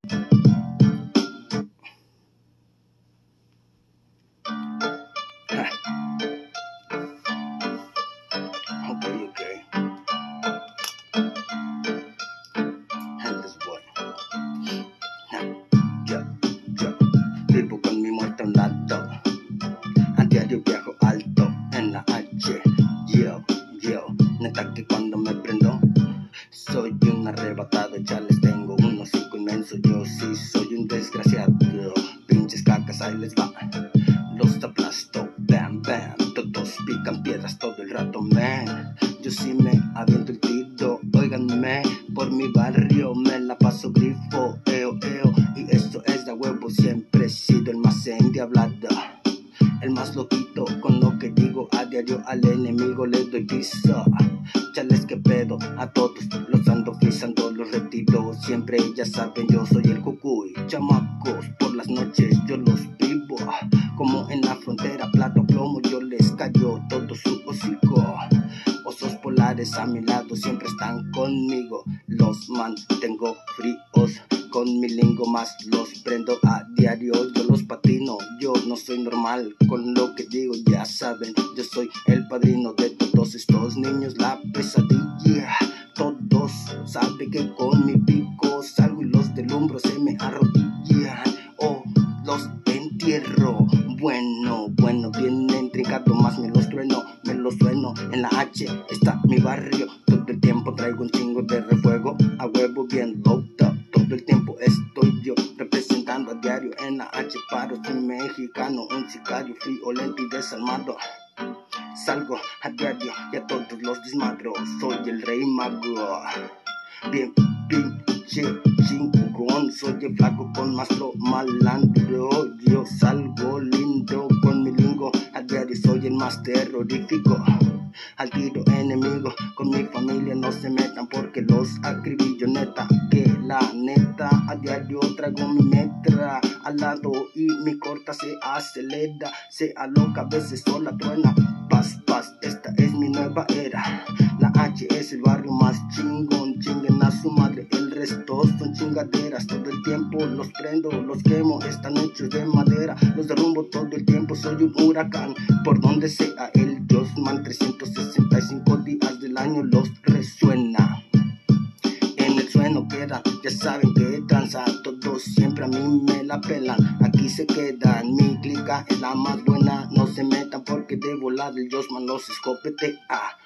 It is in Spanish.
Okay. And this boy. Yo vivo con mi muerte a un lado. A diario viajo alto en la H. Neta que cuando me prendo soy un arrebatado, ya les tengo un hocico inmenso. Yo sí soy un desgraciado. Pinches cacas, ahí les va. Los aplasto, bam, bam. Todos pican piedras todo el rato, man. Yo sí me aviento el tiro, óiganme. Por mi barrio me la paso grifo, eo. Y esto es de huevo, siempre he sido el más endiablado, el más loquito con lo que digo. A diario al enemigo le doy piso. Chales que pedo, a todos los ando frisando, los retiro. Siempre ya saben, yo soy el cucuy. Chamacos, por las noches yo los vivo. Como en la frontera, plato plomo, yo les callo todo su hocico. Osos polares a mi lado siempre están conmigo. Los mantengo fríos con mi lingo, más los prendo a diario. Yo los patino, yo no soy normal con lo que digo, ya saben. Yo soy el padrino de todos estos niños, la pesadilla. Todos saben que con mi pico salgo y los del hombro se me arrodillan o los entierro. Bueno, bien intrincado, más me los sueno. En la H está mi barrio, todo el tiempo traigo un chingo de refuego. A huevo bien locked up, todo el tiempo estoy yo representando a diario. En la H paro, soy mexicano, un sicario friolento y desalmado. Salgo a diario y a todos los desmadro, soy el rey mago. Bien pinche chingón, soy el flaco con más flow malandro. Yo salgo lindo con mi lingo, a diario soy el más terrorífico. Al tiro enemigo, con mi familia no se metan porque los acribillo. Neta, que la neta, a diario traigo mi metra al lado y mi corta se acelera. Se aloca, a veces sola truena. Paz, esta es mi nueva era. La H es el barrio más chingón, chinguen a su madre, el resto son chingaderas. Todo el tiempo los prendo, los quemo, están hechos de madera. Los derrumbo todo el tiempo, soy un huracán. Por donde sea el Diosman, 365 días del año los resuena. En el sueno queda, ya saben que tranza, todos siempre a mí me la pelan. Aquí se quedan, mi clica es la más buena. No se metan porque de volada el Diosman los escopetea.